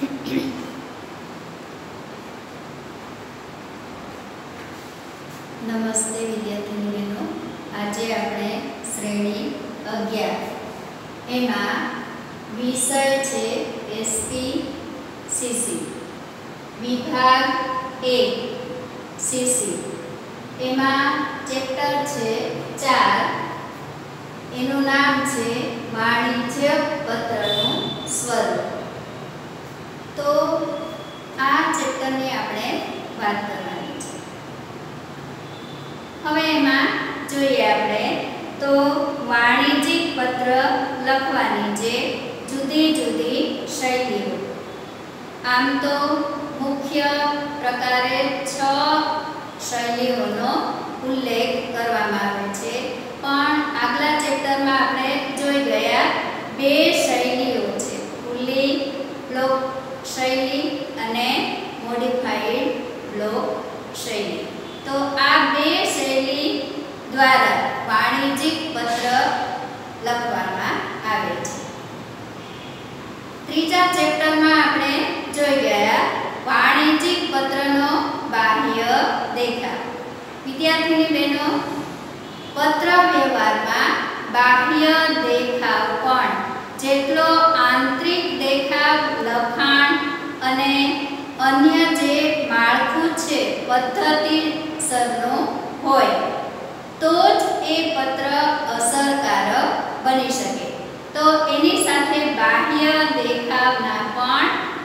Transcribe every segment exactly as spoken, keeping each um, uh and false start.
नमस्ते विद्यार्थी बहनों, आज आपणे श्रेणी अगियार एमा विषय छे एसपीसीसी विभाग एक सीसी एमा चेप्टर छे चार एनु नाम छे वाणिज्य पत्रનું स्वरूप। तो आ चेप्टरनी આપણે વાત કરવાની છે। હવે એમાં જોઈએ આપણે તો વાણિજ્યિક પત્ર લખવાની જે જુદી જુદી શૈલીઓ। આમ તો મુખ્ય પ્રકારે છ શૈલીઓનો ઉલ્લેખ કરવામાં આવે છે, પણ આગલા ચેપ્ટરમાં આપણે જોઈ ગયા બે શૈલીઓ છે, ખુલ્લી બ્લોક શૈલી અને મોડિફાઈડ બ્લોક શૈલી। तो आ बे शैली द्वारा वाणिज्यिक पत्र लखवामां आवे छे। त्रीजा चेप्टर में आपणे जोई गया वाणिज्यिक पत्रनो बाह्य देखाव। विद्यार्थीनी बहनों, पत्र व्यवहारमां बाह्य देखाव पण जेटलो आंतरिक देखाव लखाण अने अन्य जे माळखुं छे पद्धति सरनो होय तो ज ए पत्र असरकारक बनी शके। तो एनी साथे बाह्य देखावना पण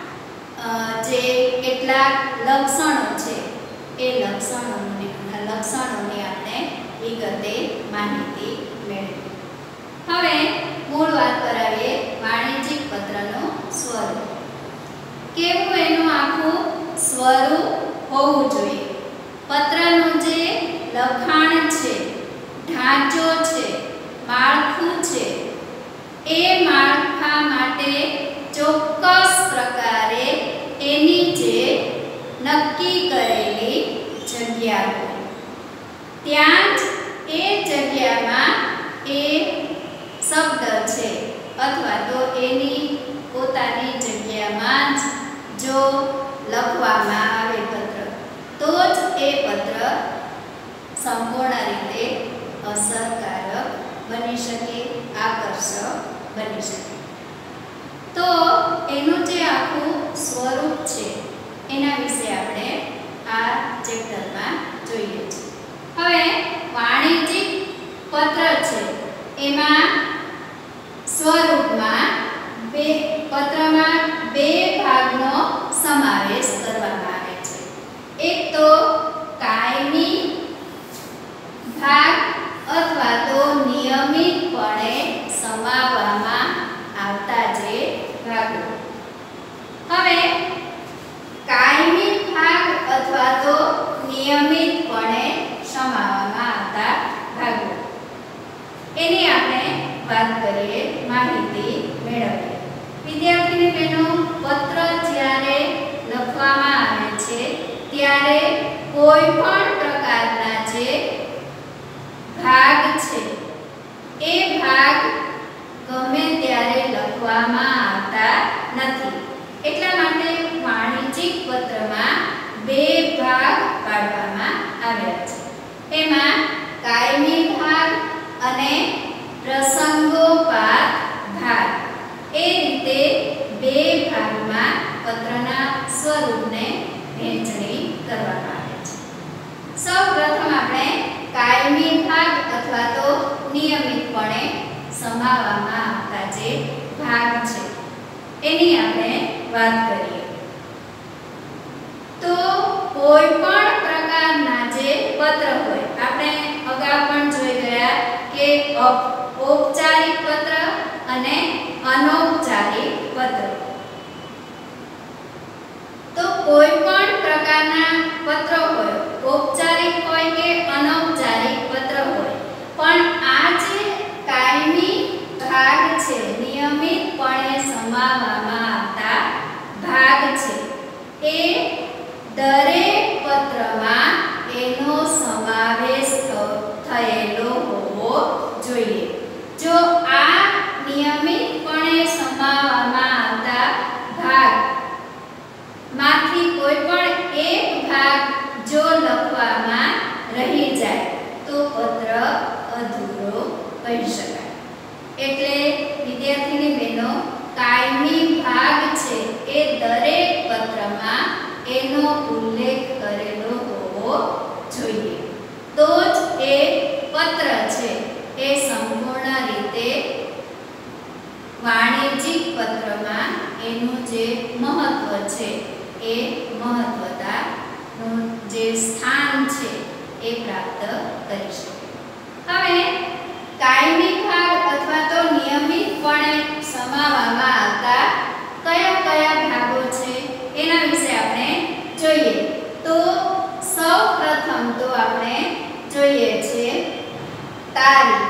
जे કેટલાક લક્ષણો છે એ લક્ષણોની લક્ષણોની આપણે વિગતે માહિતી મેળવીએ। હવે મૂળ વાત કરાવીએ વાણિજ્યિક પત્રનો સ્વરૂપ। કેવું એનું આખું સ્વરૂપ હોવું જોઈએ। પત્રનું જે લખાણ છે, ઢાંચો છે, માળખું છે, એ માળખા માટે ચોક્કસ પ્રકારે એની જે નક્કી કરેલી જગ્યા હોય ત્યાં જ એ જગ્યામાં એ શબ્દ છે અથવા તો એની પોતાની જગ્યામાં જ જો લખવામાં આવે પત્ર તો જ એ પત્ર સંપૂર્ણ રીતે અસરકારક બની શકે, આકર્ષક બની શકે। તો એનું જે આખું સ્વરૂપ છે એના વિશે આપણે આ ચેપ્ટરમાં જોઈએ છીએ। હવે વાણિજ્યિક પત્ર છે એમાં સ્વરૂપમાં બે પત્રમાં બે ભાગનો સમાવેશ કરવામાં આવે છે। એક તો કાયમી ભાગ અથવા તો નિયમિતપણે સમાવવામાં આવતા જે ભાગો। હવે કાયમી ભાગ અથવા તો નિયમિતપણે સમાવવામાં આવતા ભાગો એની આપણે વાત કરીએ, માહિતી મેળવીએ। વિદ્યાર્થીની બહેનો, પત્ર જ્યારે લખવામાં આવે છે ત્યારે કોઈ પણ પ્રકારના જે ભાગ છે એ ભાગ ગમે ત્યારે લખવામાં આવતા નથી। એટલા માટે વાણિજ્યિક પત્રમાં બે ભાગ પાડવામાં આવ્યા છે। એમાં કાયમી ભાગ અને પ્રસંગોપાત ભાગ એ રીતે બે ભાગમાં પત્રના સ્વરૂપને વહેંચણી કરવામાં આવે છે। સૌપ્રથમ આપણે કાયમી ભાગ અથવા તો નિયમિતપણે સમાવવામાં આવતા જે ભાગ છે એની આપણે વાત કરીએ। તો કોઈ પણ પ્રકારના જે પત્ર હોય, આપણે અગાઉ પણ જોઈ ગયા કે ઔપચારિક પત્ર અને અનૌપચારિક પત્ર। તો કોઈ પણ પ્રકારના પત્ર હોય, ઔપચારિક હોય કે અનૌપચારિક પત્ર હોય, પણ આ જે કાયમી ભાગ છે, નિયમિતપણે સમાવવામાં આવતા ભાગ છે, એ દરેક પત્રમાં એનો સમાવેશ થયેલો હોવો જોઈએ। જો આ નિયમિતપણે સમાવવામાં આવતા ભાગ એનું જે મહત્વ છે એ મહત્વતાનું જે સ્થાન છે એ પ્રાપ્ત કરી શકે. હવે કાયમી ભાગ અથવા તો નિયમિતપણે સમાવવામાં આવતા કયા કયા ભાગો છે એના વિશે આપણે જોઈએ. તો સૌ પ્રથમ તો આપણે જોઈએ છે તારીખ,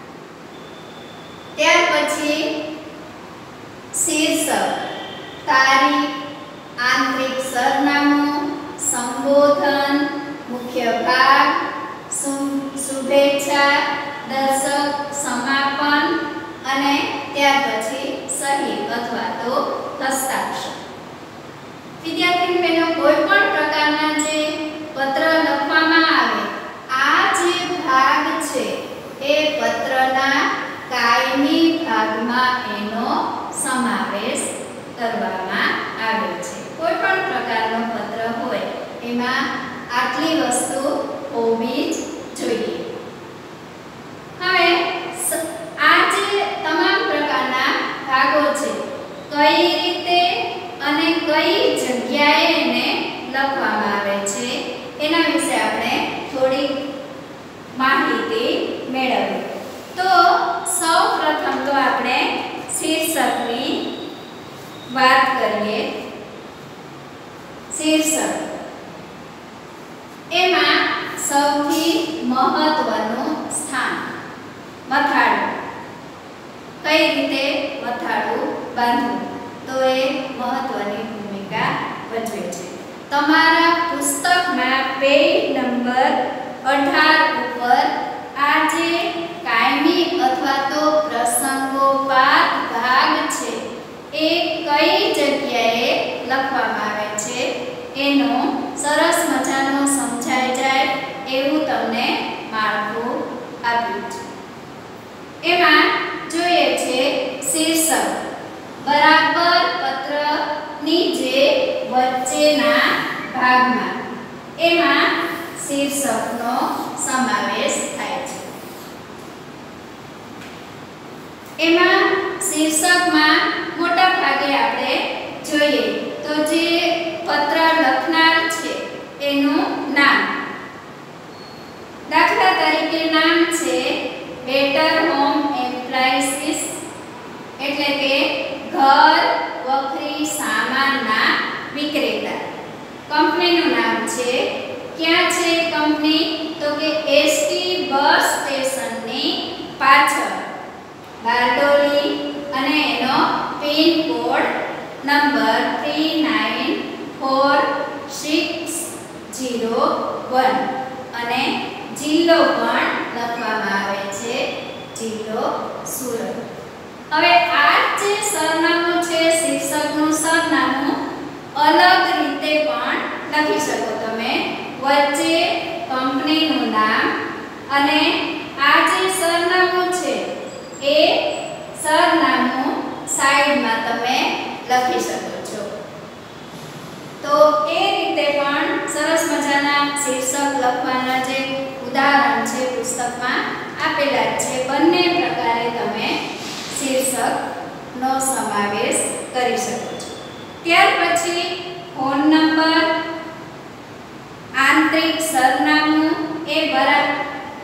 ત્યાર પછી શીર્ષક, તારીખ, આંતરિક સરનામું, સંબોધન, મુખ્ય ભાગ, શુભેચ્છા, દર્શક, સમાપન અને ત્યાર પછી સહી અથવા તો હસ્તાક્ષર. વિદ્યાર્થી બહેનો, કોઈ પણ પ્રકારના જે પત્ર લખવામાં આવે આ જે ભાગ છે એ પત્રના કાયમી ભાગમાં એનો સમાવેશ કરવામાં આવે છે. કોઈ પણ પ્રકારનો પત્ર હોય એમાં આટલી વસ્તુ હોવી જ જોઈએ. હવે આ જે તમામ પ્રકારના ભાગો છે કઈ રીતે અને કઈ જગ્યાએ એને લખવામાં આવે છે એના વિશે આપણે થોડી માહિતી મેળવીએ. તો સૌ પ્રથમ તો આપણે શીર્ષકની વાત કરીએ. શીર્ષક એમાં સૌથી મહત્વનું સ્થાન મથાળું. કઈ રીતે મથાળું બાંધવું તો એ મહત્વની ભૂમિકા ભજવે છે. તમારા પુસ્તકમાં પેજ નંબર અઢાર ઉપર આ જે કાયમી અથવા તો પ્રસંગોપાત ભાગ છે એ કઈ જગ્યાએ લખવામાં આવે છે એનો સરસ મજાનો સમજાઈ જાય એવું તમને માળખું આપ્યું છે. એમાં જોઈએ છે શીર્ષક બરાબર પત્રની જે વચ્ચેના ભાગમાં એમાં શીર્ષકનો સમાવેશ થાય છે. એમાં શીર્ષકમાં મોટા ભાગે આપણે જોઈએ તો જે પત્ર લખનાર છે એનું નામ. દાખલા તરીકે નામ છે બેટર હોમ એપ્લાયન્સીસ એટલે કે ઘર વખરી સામાનના વિક્રેતા. કંપનીનું નામ છે. ક્યાં છે કંપની તો કે એસટી બસ સ્ટેશનની પાછળ બારડોલી અને એનો pin code number three nine four six zero one અને જિલ્લો પણ લખવામાં આવે છે જિલ્લો સુરત. હવે આ જે સરનામું છે શીર્ષકનું સરનામું અલગ રીતે પણ લખી શકો તમે. વચ્ચે કંપનીનું નામ અને આ જે સરનામું છે એ સરનામું સાઈડમાં તમે લખી શકો છો. તો એ રીતે પણ સરસ મજાના શીર્ષક લખવાના જે ઉદાહરણ છે પુસ્તકમાં આપેલા છે. બંને પ્રકારે તમે શીર્ષકનો સમાવેશ કરી શકો છો. ત્યાર પછી ફોન નંબર, આંતરિક સરનામું એ બરાબર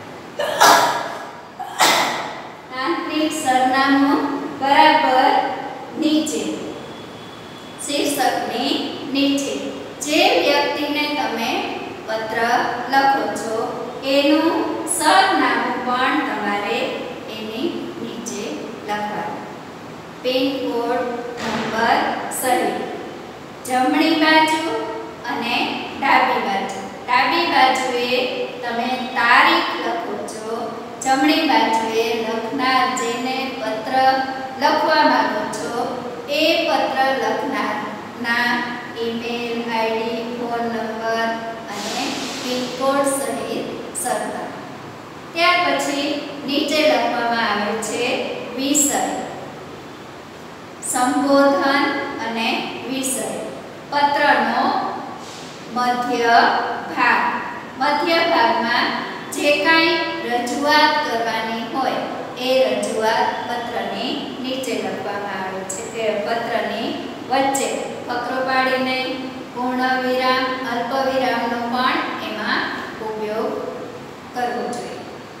આંતરિક સરનામું બરાબર નીચે શીર્ષકની નીચે જે વ્યક્તિને તમે પત્ર લખો છો એનું સરનામું પણ તમારે એની નીચે લખવાનું. પિન કોડ, નંબર સહિત. જમણી બાજુ અને ડાબી બાજુ. ડાબી બાજુએ તમે તારીખ લખો છો, જમણી બાજુએ લખનાર જેને પત્ર લખવા માંગો છો એ પત્ર લખનારના ઈમેલ આઈડી, ફોન નંબર અને પિન કોડ સહિત સરનામું. ત્યાર પછી નીચે લખવામાં આવે છે વિષય, સંબોધન અને વિષય. પત્રનો મધ્ય ભાગ. મધ્ય ભાગમાં જે કાંઈ રજૂઆત કરવાની હોય એ રજૂઆત પત્રની નીચે લખવામાં આવે છે. તે પત્રની વચ્ચે ફકરો પાડીને પૂર્ણ વિરામ અલ્પ વિરામનો પણ એમાં ઉપયોગ કરવો જોઈએ.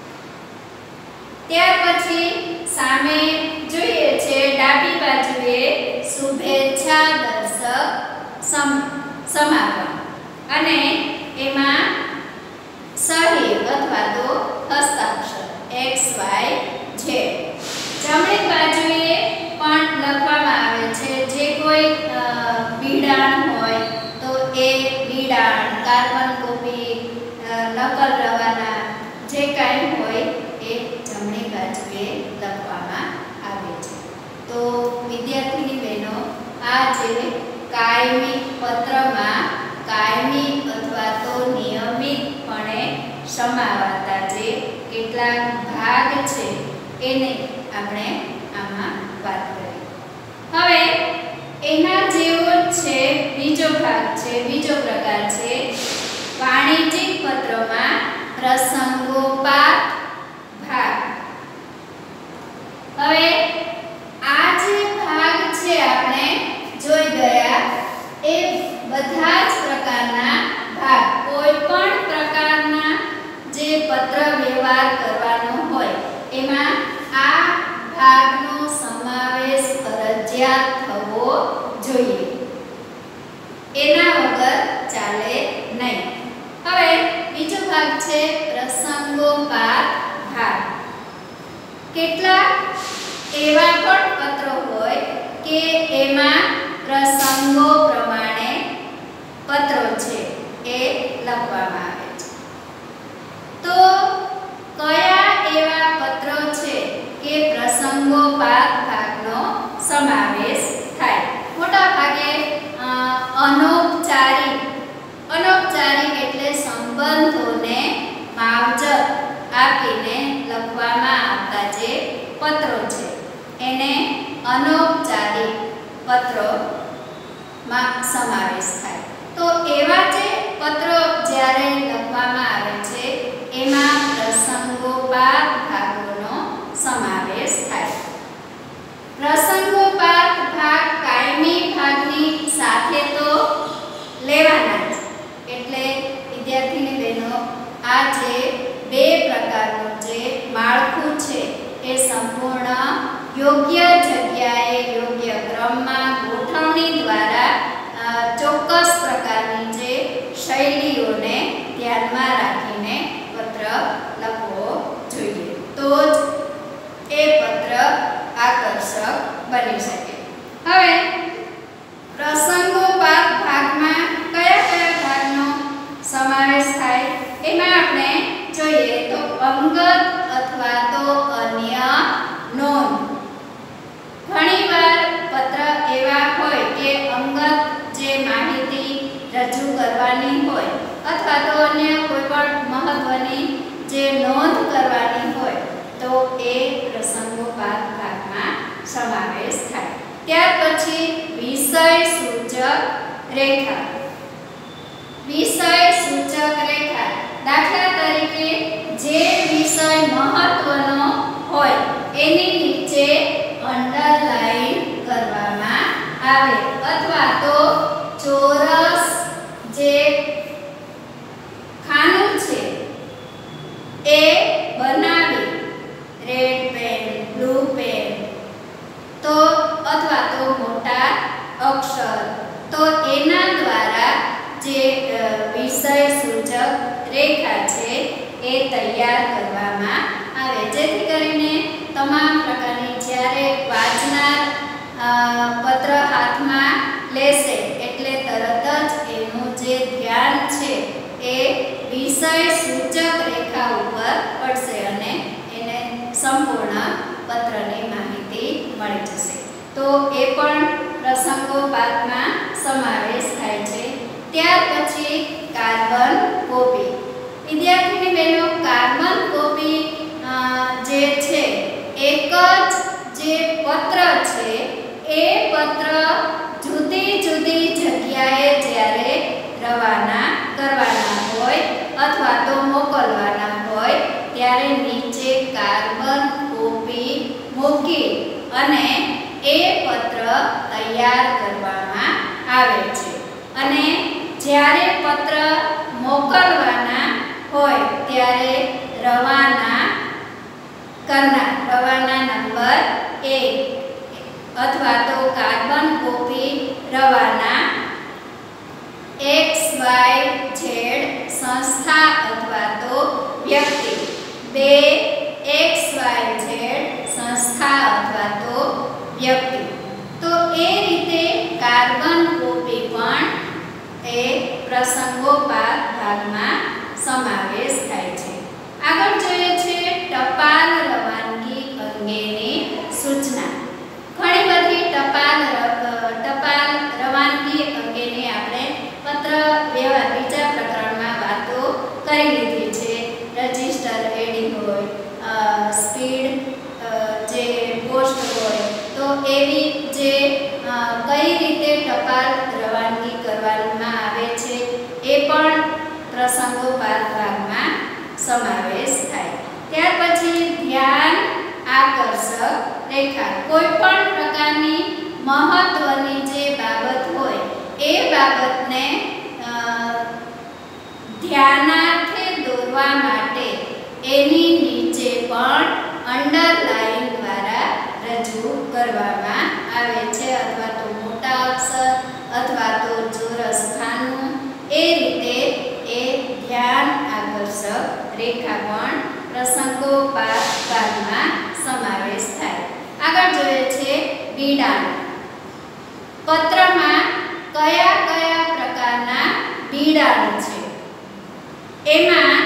ત્યાર પછી સામે જોઈએ છે ડાબી બાજુએ શુભેચ્છા દર્શક સમાપન અને એમાં સહી અથવા તો હસ્તાક્ષર એક્સ વાય ઝેડ. જમણી બાજુએ પણ લખવામાં આવે છે જે કોઈ બીડાણ હોય તો એ બીડાણ, કાર્બન કોપી, નકલ રવાના જે કાંઈ હોય એ જમણી બાજુએ લખવામાં આવે છે. તો વિદ્યાર્થીની બહેનો આ જે કાયમી પત્રમાં કાયમી અથવા તો નિયમિતપણે સમાવાતા જે કેટલાક ભાગ છે એને આપણે આમાં વાત કરી. હવે એના જેવો છે બીજો ભાગ છે, બીજો પ્રકાર છે વાણિજ્યિક પત્રમાં પ્રસંગોપાત ભાગ. હવે આ જે ભાગ છે આપણે જોઈ ગયા એ બધા જ પ્રકારના ભાગ, કોઈ પણ પ્રકારના જે પત્ર વ્યવહાર કરવાનો હોય એમાં આ ભાગનો સમાવેશ ફરજિયાત થવો જોઈએ, એના વગર ચાલે નહીં. હવે બીજો ભાગ છે પ્રસંગોપાત ભાગ. કેટલાક એવા પણ પત્રો હોય કે એમાં પ્રસંગો પ્રમાણે પત્રો છે એ લખવામાં આવે છે. તો કયા એવા પત્રો છે કે પ્રસંગોપાત ભાગનો સમાવેશ થાય? મોટા ભાગે અનૌપચારિક અનૌપચારિક એટલે સંબંધોને માવજત આપીને લખવામાં આવતા જે પત્રો છે એને અનૌપચારિક પત્રોમાં સમાવેશ થાય. તો એવા જે પત્રો જ્યારે લખવામાં આવે છે એમાં પ્રસંગોપાત ભાગોનો સમાવેશ થાય. પ્રસંગોપાત ભાગ કાયમી ભાગની સાથે તો લેવાના જ. એટલે વિદ્યાર્થીની બહેનો આ જે બે પ્રકારનું જે માળખું છે એ સંપૂર્ણ યોગ્ય જગ્યાએ યોગ્ય ક્રમમાં ગોઠવણી દ્વારા ચોક્કસ પ્રકારની જે શૈલીઓને ધ્યાનમાં રાખીને પત્ર લખવો જોઈએ, તો જ એ પત્ર આકર્ષક બની શકે. હવે પ્રસંગોપાત ભાગમાં કયા કયા ભાગનો સમાવેશ થાય એમાં આપણે જોઈએ તો અંગત અથવા તો અન્ય નોંધ. ઘણીવાર પત્ર એવા હોય કે અંગત જે માહિતી રજૂ કરવાની હોય અથવા તો અન્ય કોઈ પણ મહત્વની જે નોંધ કરવાની હોય તો એ પ્રસંગોપાત ભાગમાં સમાવેશ થાય. ત્યાર પછી વિષય સૂચક રેખા. વિષય સૂચક રેખા દાખલા તરીકે જે વિષય મહત્વનો હોય એની નીચે અંડરલાઈન કરવામાં આવે અથવા તો ચોરસ જે ખાનું છે એ બનાવી રેડ પેન, બ્લુ પેન તો અથવા તો મોટા અક્ષર તો એના દ્વારા જે વિષય સૂચક રેખા છે એ તૈયાર કરવામાં આવે, જેથી કરીને તમામ પ્રકારની જ્યારે વાંચનાર પત્ર હાથમાં લેશે એટલે તરત જ એનું જે ધ્યાન છે એ વિષય સૂચક રેખા ઉપર પડશે અને એને સંપૂર્ણ પત્રની માહિતી મળી જશે. તો એ પણ પ્રસંગોપાતમાં સમાવેશ થાય છે. ત્યાર પછી કાર્બન કોપી. વિદ્યાર્થીની બહેનો કાર્બન કોપી જે છે એક જ જે પત્ર છે એ પત્ર જુદી જુદી જગ્યાએ જ્યારે રવાના કરવાના હોય અથવા તો મોકલવાના હોય ત્યારે નીચે કાર્બન કોપી મૂકી અને એ પત્ર તૈયાર કરવા આવે છે અને જ્યારે પત્ર મોકલવાના હોય ત્યારે રવાના કરનાર રવાના નંબર એક અથવા તો કાર્બન કોપી રવાના એક્સ વાય ઝેડ સંસ્થા અથવા તો વ્યક્તિ બે એક્સ વાય ઝેડ સંસ્થા અથવા તો વ્યક્તિ તો એ રીતે કાર્બન કોપી પણ એ પ્રસંગોપાત ભાગમાં સમાવેશ થાય છે. આગળ જોઈએ છે ટપાલ રવાનગી અંગેની સૂચના. ઘણી બધી ટપાલ ટપાલ રવાનગી અંગેની આપણે પત્ર વ્યવહાર બીજા પ્રકરણમાં વાતો કરી લીધી છે. રજિસ્ટર એડિંગ હોય, સ્પીડ જે પોસ્ટ હોય, તો એવી જે કઈ રીતે ટપાલ રવાનગી કરવામાં આવે છે એ પણ પ્રસંગોપાત ભાગમાં સમાવેશ થાય. ત્યાર પછી ધ્યાન આકર્ષક રેખા. કોઈ પણ પ્રકારની મહત્વની જે બાબત હોય એ બાબતને ધ્યાનાર્થે દોરવા માટે એની નીચે પણ અંડરલાઈન દ્વારા રજૂ કરવામાં આવે છે અથવા તો મોટા અક્ષર અથવા તો ચોરસ ખાનું એ રીતે એ ધ્યાન આકર્ષક રેખા પણ પ્રસંગોપાત ભાગમાં સમાવેશ થાય. આગળ જોઈએ છે બિડાણ. પત્રમાં કયા કયા પ્રકારના બિડાણ છે એમાં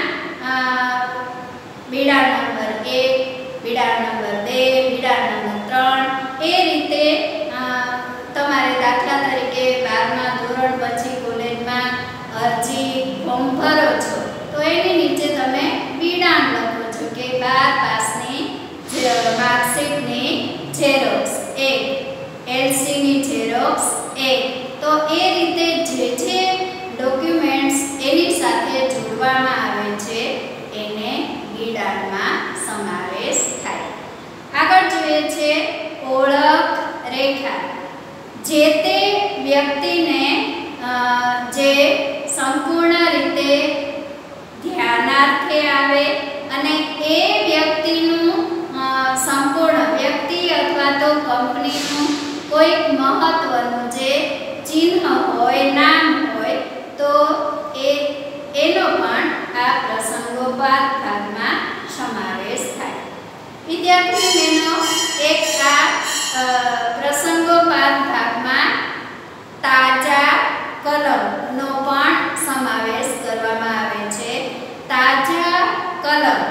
બિડાણ નંબર એક, બિડાણ નંબર બે, બિડાણ નંબર ત્રણ એ રીતે તમારે દાખલા તરીકે બારમા ધોરણ પછી કોલેજમાં અરજી ફોર્મ ભરો છો તો એની નીચે તમે બિડાણ લખો છો કે બાર પાસની માર્કશીટની ઝેરોક્સ એક, એલસીની ઝેરોક્સ એક. તો એ રીતે જે જે ડોક્યુમેન્ટ્સ એની સાથે જોડવામાં આવે છે એને બિડાણમાં સમાવેશ થાય. આગળ જોઈએ છે ઓળખ રેખા. જે તે વ્યક્તિને જે સંપૂર્ણ રીતે ધ્યાનાર્થે આવે અને એ વ્યક્તિનું સંપૂર્ણ વ્યક્તિ અથવા તો કંપનીનું કોઈક મહત્વનું જે ચિહ્ન હોય, નામ હોય તો એ એનો પણ આ પ્રસંગોપાત ભાગમાં સમાવેશ થાય. વિદ્યાર્થી બહેનો, એક આ પ્રસંગોપાત ભાગમાં તાજા કલમનો પણ સમાવેશ કરવામાં આવે છે. તાજા કલમ.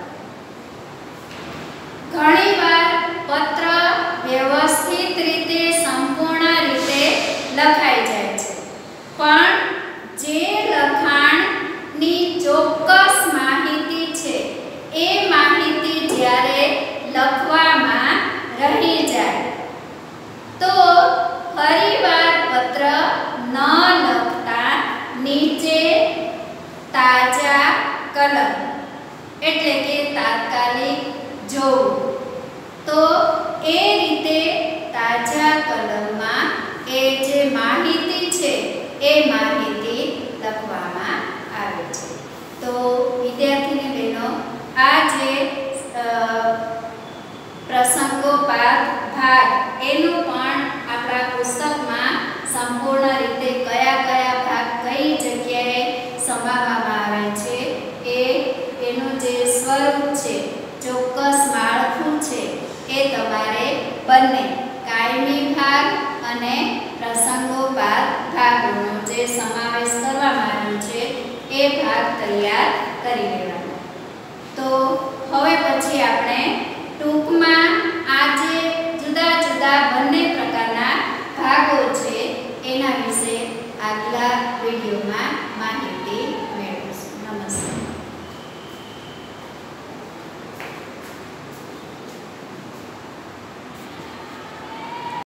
ઘણીવાર પત્ર વ્યવસ્થિત રીતે સંપૂર્ણ રીતે લખાઈ જાય છે પણ જે લખાણની ચોક્કસ માહિતી છે એ માહિતી જ્યારે લખવામાં રહી જાય તો ફરીવાર પત્ર ન લખતા નીચે તાજા કલમ એટલે કે તાત્કાલિક જોવું તો એ રીતે તાજા કલમમાં એ જે માહિતી છે એ માહિતી લખવામાં આવે છે. તો વિદ્યાર્થીની બહેનો, આ જે પ્રસંગોપાત ભાગ એનું પણ આપણા પુસ્તકમાં સંપૂર્ણ રીતે કયા કયા ભાગ કઈ જગ્યાએ સમાવવામાં આવે છે એ એનું જે સ્વરૂપ છે, ચોક્કસ માળખું છે એ તમારે બંને કાયમી ભાગ અને પ્રસંગોપાત ભાગોનો જે સમાવેશ કરવામાં આવ્યો છે એ ભાગ તૈયાર કરી લેવાનો. તો હવે પછી આપણે ટૂંકમાં